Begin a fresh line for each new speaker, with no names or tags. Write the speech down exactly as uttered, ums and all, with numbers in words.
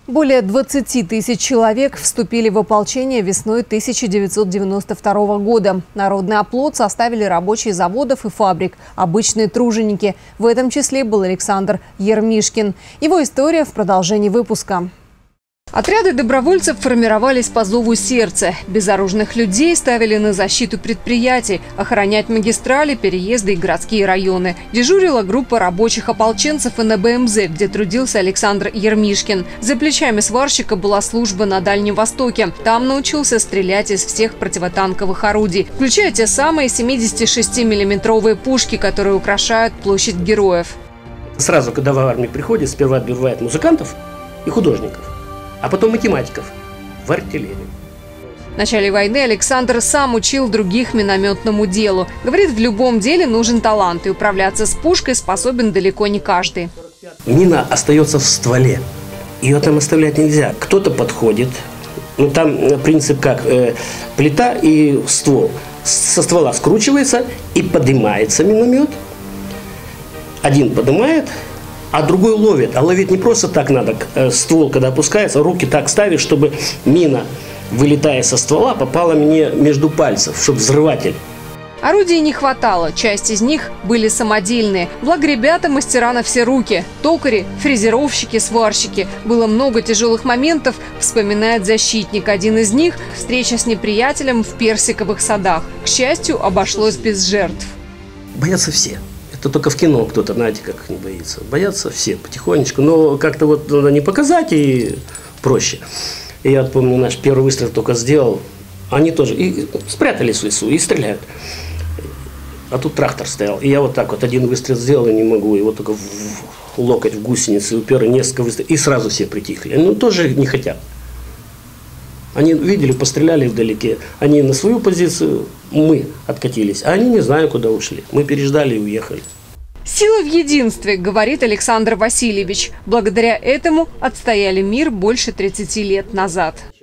Более двадцати тысяч человек вступили в ополчение весной тысяча девятьсот девяносто второго года. Народный оплот составили рабочие заводов и фабрик, обычные труженики. В этом числе был Александр Ермишкин. Его история в продолжении выпуска. Отряды добровольцев формировались по зову сердца. Безоружных людей ставили на защиту предприятий, охранять магистрали, переезды и городские районы. Дежурила группа рабочих ополченцев и на Бэ Эм Зэ, где трудился Александр Ермишкин. За плечами сварщика была служба на Дальнем Востоке. Там научился стрелять из всех противотанковых орудий, включая те самые семидесятишестимиллиметровые пушки, которые украшают площадь Героев.
Сразу, когда в армию приходит, сперва отбивает музыкантов и художников, а потом математиков в артиллерию.
В начале войны Александр сам учил других минометному делу. Говорит, в любом деле нужен талант, и управляться с пушкой способен далеко не каждый.
Мина остается в стволе. Ее там оставлять нельзя. Кто-то подходит. Ну, там принцип как? Э, плита и ствол. Со ствола скручивается и поднимается миномет. Один поднимает, а другой ловит. А ловить не просто так надо. Ствол, когда опускается, руки так ставишь, чтобы мина, вылетая со ствола, попала мне между пальцев, чтобы взрыватель.
Орудий не хватало. Часть из них были самодельные. Благо ребята мастера на все руки. Токари, фрезеровщики, сварщики. Было много тяжелых моментов, вспоминает защитник. Один из них – встреча с неприятелем в персиковых садах. К счастью, обошлось без жертв.
Боятся все. Это только в кино кто-то, знаете, как не боится. Боятся все потихонечку, но как-то вот надо не показать, и проще. И я помню, наш первый выстрел только сделал, они тоже и спрятались в лесу и стреляют. А тут трактор стоял, и я вот так вот один выстрел сделал, и не могу, его только в локоть, в гусеницы упер, и несколько выстрелов, и сразу все притихли. Ну, тоже не хотят. Они видели, постреляли вдалеке. Они на свою позицию, мы откатились. А они не знаю, куда ушли. Мы переждали и уехали.
Сила в единстве, говорит Александр Васильевич. Благодаря этому отстояли мир больше тридцати лет назад.